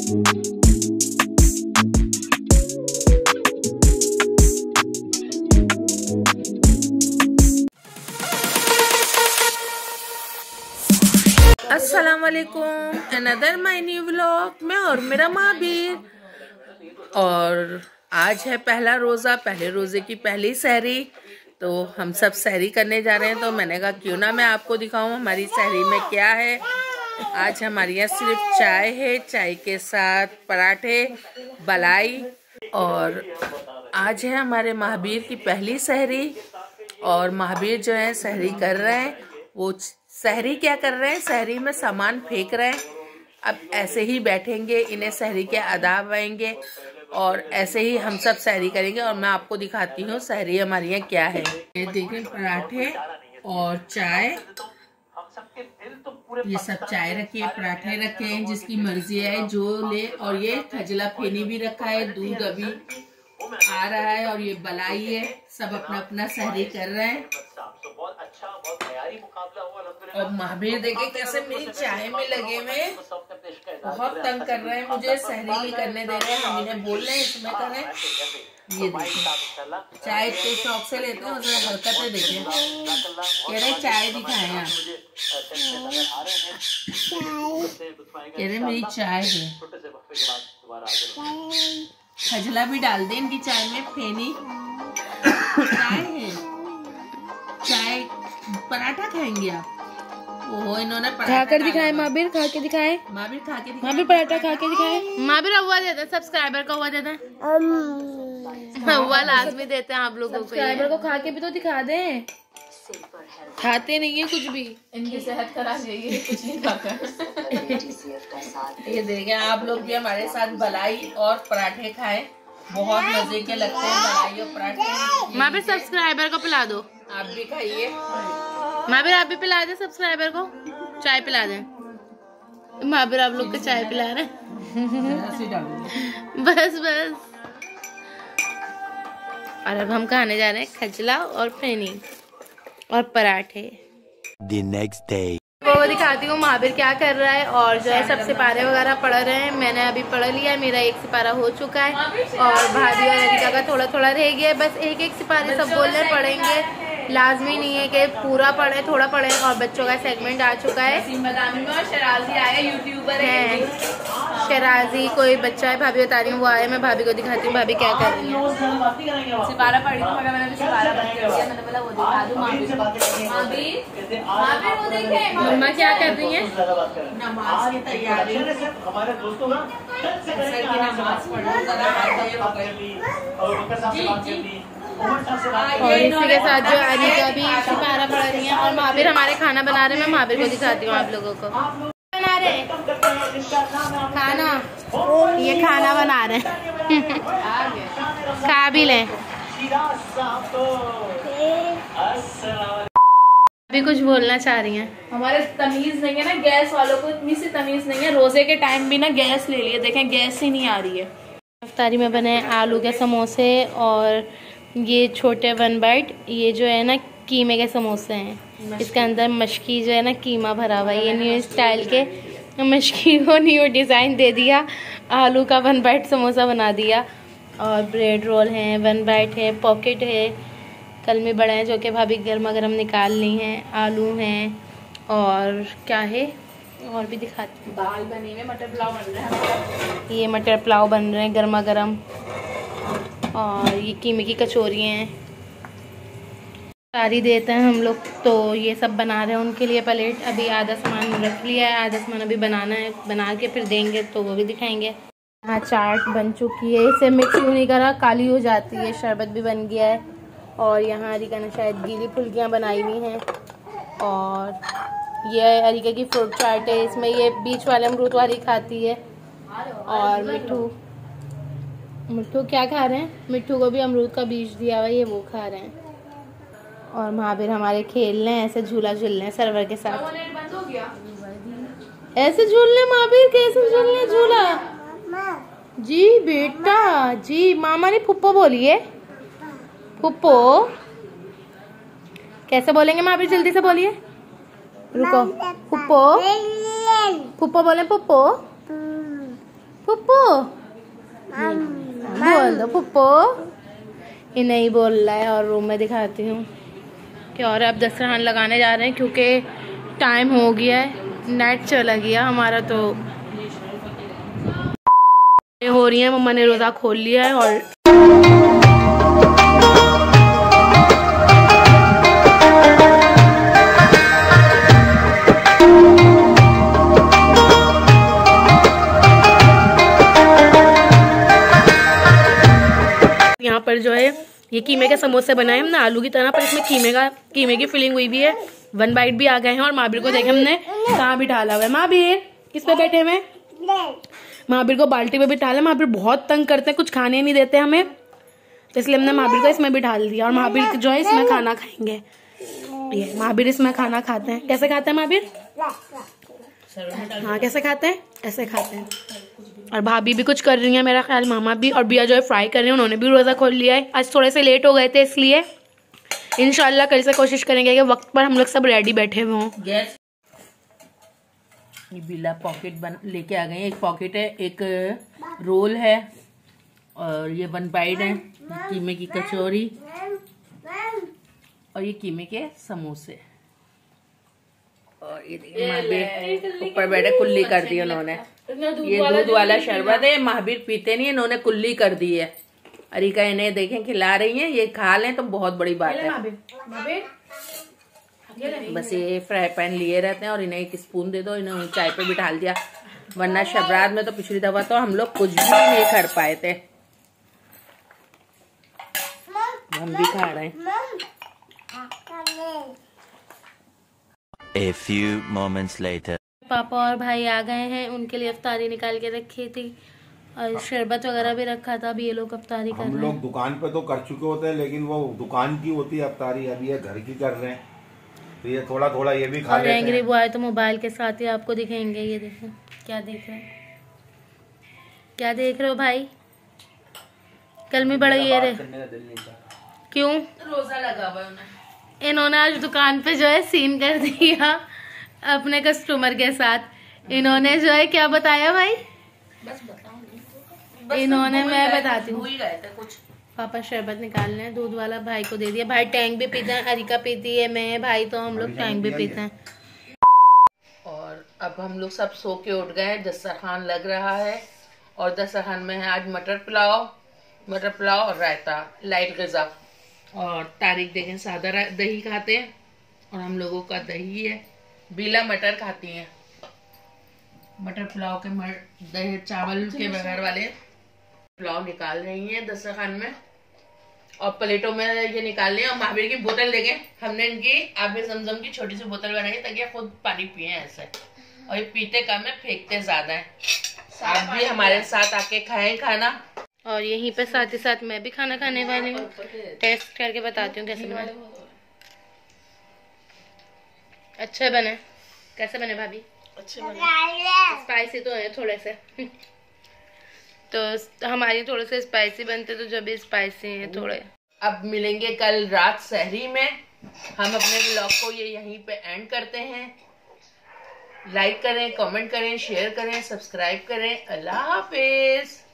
अस्सलाम वालेकुम, another my new vlog में और मेरा महावीर। और आज है पहला रोज़ा, पहले रोज़े की पहली सहरी। तो हम सब सहरी करने जा रहे हैं, तो मैंने कहा क्यों ना मैं आपको दिखाऊं हमारी सहरी में क्या है। आज हमारे यहाँ सिर्फ चाय है, चाय के साथ पराठे, बलाई। और आज है हमारे महावीर की पहली सहरी। और महावीर जो है सहरी कर रहे हैं। वो सहरी क्या कर रहे हैं, सहरी में सामान फेंक रहे हैं। अब ऐसे ही बैठेंगे, इन्हें सहरी के आदाब आएंगे और ऐसे ही हम सब सहरी करेंगे। और मैं आपको दिखाती हूँ सहरी हमारे यहाँ क्या है। ये देखिए पराठे और चाय, ये सब चाय रखी है, पराठे रखे हैं, जिसकी मर्जी है जो ले। और ये खजला फेनी भी रखा है, दूध अभी आ रहा है। और ये बलाई है, सब अपना अपना सहरी कर रहे हैं। और महावीर देखे कैसे मेरी चाय में लगे हुए, बहुत तंग कर रहे हैं मुझे, सहरी नहीं करने दे रहे हैं। हम इन्हें बोल रहे हैं इसमें करें। ये देखिए चाय के शौक से लेते हैं, उसमें हरकतें देखें, कह रहे चाय दिखाएं आप, कह रहे मेरी चाय है। खजला भी डाल दे इनकी चाय में, फेनी चाय है। चाय पराठा खाएंगे आप? ओहो, इन्होंने खा कर दिखाए महावीर, खा के दिखाए महावीर, खा के महावीर पराठा खा के दिखाए। महावीर हुआ देते हैं, सब्सक्राइबर का हुआ देते हैं, हुआ लाजमी देते हैं आप लोगों को। सब्सक्राइबर को खा के भी तो दिखा दें, खाते नहीं है कुछ भी। इनकी सेहत खराब है, ये कुछ नहीं खाकर। ये देखिए आप लोग भी हमारे साथ बलाई और पराठे खाए, बहुत मजे के लगते हैं बलाई और पराठे। महावीर सब्सक्राइबर को पिला दो, आप भी खाइए। महावीर आप भी पिला दे सब्सक्राइबर को, चाय पिला दें। महावीर आप लोग को चाय पिला रहे बस बस। और अब हम खाने जा रहे हैं खजला और फेनी और पराठे। The next day. वो दिखाती हूँ महावीर क्या कर रहा है। और जो है सब सिपारे वगैरह पढ़ रहे हैं, मैंने अभी पढ़ लिया है, मेरा एक सिपारा हो चुका है। और भाभी और अरिका का थोड़ा थोड़ा रह गया है, बस एक एक सिपारे सब बोल रहे पढ़ेंगे। लाजमी नहीं है कि पूरा पढ़े, थोड़ा पढ़े। और बच्चों का सेगमेंट आ चुका है। शराजी आया, यूट्यूबर है। शराजी कोई बच्चा है, भाभी बता रही हूँ वो आया। मैं भाभी को दिखाती हूँ भाभी क्या कर रही है। सिपारा पढ़ी थी, मगर मैंने सिपारा बंद कर दिया। मैंने बोला वो दिखा दूं महावीर वो देखे। मम्मा क्या कर रही है? नमाज की तैयारी, हमारे दोस्तों का नमाज और इसी के साथ जो अनिका भी सिपारा पढ़ रही है। और महावीर हमारे खाना बना रहे हैं, मैं महावीर को दिखाती हूँ आप लोगों को। बना रहे खाना, ये खाना बना रहे हैं खा भी लें। अभी कुछ बोलना चाह रही हैं? हमारे तमीज नहीं है ना, गैस वालों को इतनी सी तमीज नहीं है। रोजे के टाइम भी ना गैस ले लिए, देखें गैस ही नहीं आ रही है। इफ्तारी में बने आलू के समोसे और ये छोटे 1 बाइट, ये जो है ना कीमे के समोसे हैं। इसके अंदर मशकी जो है ना कीमा भरा हुआ है। ये न्यू स्टाइल के मशकी को न्यू डिज़ाइन दे दिया, आलू का 1 बाइट समोसा बना दिया। और ब्रेड रोल हैं, 1 बाइट है, पॉकेट है, कलमी बड़े हैं जो कि भाभी गर्मा गर्म निकाल ली हैं, आलू हैं और क्या है और भी दिखाती हूँ। दाल बनी हुई, मटर पुलाव बन रहा है। ये मटर पुलाव बन रहे हैं गर्मा गर्म। और ये कीमे की कचौरियाँ हैं, सारी देते हैं हम लोग। तो ये सब बना रहे हैं उनके लिए प्लेट। अभी आधा सामान रख लिया है, आधा सामान अभी बनाना है, बना के फिर देंगे तो वो भी दिखाएंगे। यहाँ चाट बन चुकी है, इसे मिक्स क्यों नहीं करा, काली हो जाती है। शरबत भी बन गया है। और यहाँ अरिका ने शायद गीली फुल्कियाँ बनाई हुई हैं। और ये अरिका की फ्रूट चाट है, इसमें ये बीच वाले अमरूद वाली खाती है। और मिट्ठू क्या खा रहे हैं? मिट्ठू को भी अमरूद का बीज दिया हुआ है, ये वो खा रहे हैं। और महावीर हमारे खेल रहे हैं, ऐसे झूला झूल रहे हैं सर्वर के साथ। बंद हो गया, ऐसे झूल रहे महावीर, कैसे झूल रहे झूला? जी बेटा जी, मामा ने फुप्पो बोलिए, फुप्पो कैसे बोलेंगे महावीर, जल्दी से बोलिए। रुको, फुप्पो फुप्पो बोले, फुप्पो फुप्पो बोल दो पुप्पो। ये नहीं बोल रहा है और रूम में दिखाती हूँ कि और अब दस्तरखान लगाने जा रहे हैं क्योंकि टाइम हो गया है, नेट चला गया हमारा। तो ये हो रही है, मम्मा ने रोज़ा खोल लिया है और यहाँ पर जो है ये कीमे के समोसे बनाए हमने आलू की तरह, पर इसमें कीमे की फिलिंग हुई भी है। 1 बाइट भी आ गए हैं और महावीर को देखे हमने कहाँ बिठा हुआ है। महावीर किस पे बैठे हुए? महावीर को बाल्टी पे बिठा लिया। महावीर बहुत तंग करते हैं, कुछ खाने नहीं देते हमें, तो इसलिए हमने महावीर को इसमें बिठा दिया और महावीर जो है इसमें खाना खाएंगे। ये महावीर इसमें खाना खाते हैं। कैसे खाते हैं महावीर? हाँ कैसे खाते हैं? ऐसे खाते हैं। और भाभी भी कुछ कर रही है मेरा ख्याल, मामा भी, और बिया जो है फ्राई कर रही है। उन्होंने भी रोज़ा खोल लिया है। आज थोड़े से लेट हो गए थे इसलिए इंशाल्लाह कल से कोशिश करेंगे कि वक्त पर हम लोग सब रेडी बैठे हुए हों। गैस ये बिल्ला पॉकेट लेके आ गए हैं। एक पॉकेट है, एक रोल है और ये 1 बाइट है, कीमे की कचौरी और ये कीमे के समोसे। और ये देखिए महावीर ऊपर बैठे, कुल्ली कर दी उन्होंने। ये दूध वाला शरबत है, महावीर पीते नहीं, इन्होंने कुल्ली कर दी है। अरिका इन्हें देखें खिला रही है, ये खा लें तो बहुत बड़ी बात है। बस ये फ्राई पैन लिए रहते हैं और इन्हें 1 स्पून दे दो, इन्हें चाय पे बिठा दिया। वरना शबरात में तो पिछली दफा तो हम लोग कुछ भी नहीं कर पाए थे। हम भी खा रहे हैं। A few moments later. पापा और भाई आ गए हैं, उनके लिए अफ्तारी निकाल के रखी थी और शरबत वगैरह भी रखा था। अभी ये लोग अफ्तारी कर रहे हैं। हम लोग दुकान पे तो कर चुके होते हैं, लेकिन वो दुकान की होती है अफ्तारी, अभी ये घर की कर रहे हैं, तो ये थोड़ा थोड़ा ये भी खा लेते हैं। एंग्री बॉय तो मोबाइल के साथ ही आपको दिखेंगे। ये देखें क्या देख रहे हैं, क्या देख रहे हो भाई? कल में बड़ा ये रहे क्यों? रोजा लगा हुआ है। इन्होंने आज दुकान पे जो है सीन कर दिया अपने कस्टमर के साथ। इन्होंने जो है क्या बताया भाई? बस बताओ। इन्होंने मैं बताती हूँ। कुछ पापा शरबत निकालने हैं, दूध वाला भाई को दे दिया। भाई टैंक भी पीते हैं, अरिका पीती है, मैं भाई तो हम लोग टैंक भी पीते हैं। और अब हम लोग सब सो के उठ गए। दस्तरखान लग रहा है और दस्तरखान में है आज मटर पुलाव और रायता, लाइट ग़िज़ा। और तारीख देखें सादा दही खाते हैं और हम लोगों का दही है। बीला मटर खाती हैं। मटर पुलाव के दही चावल के बगैर वाले पुलाव निकाल रही हैं दस्तरखान में और प्लेटों में ये निकाल रही हैं। और महावीर की बोतल देखें, हमने इनकी आबे ज़मज़म की छोटी सी बोतल बनाई ताकि ये खुद पानी पिए ऐसे, और ये पीते कम है, फेंकते ज्यादा है। आप भी हमारे साथ आके खाएं खाना। और यहीं पे साथ ही साथ मैं भी खाना खाने वाली हूँ। टेस्ट करके बताती हूँ कैसे बने। अच्छे बने? कैसे बने भाभी? अच्छे बने। स्पाइसी तो है थोड़े से तो हमारी थोड़े से स्पाइसी बनते, तो जब भी स्पाइसी है थोड़े। अब मिलेंगे कल रात सहरी में। हम अपने व्लॉग को ये यहीं पे एंड करते हैं। लाइक करें, कमेंट करें, शेयर करें, सब्सक्राइब करें। अल्लाह हाफिज।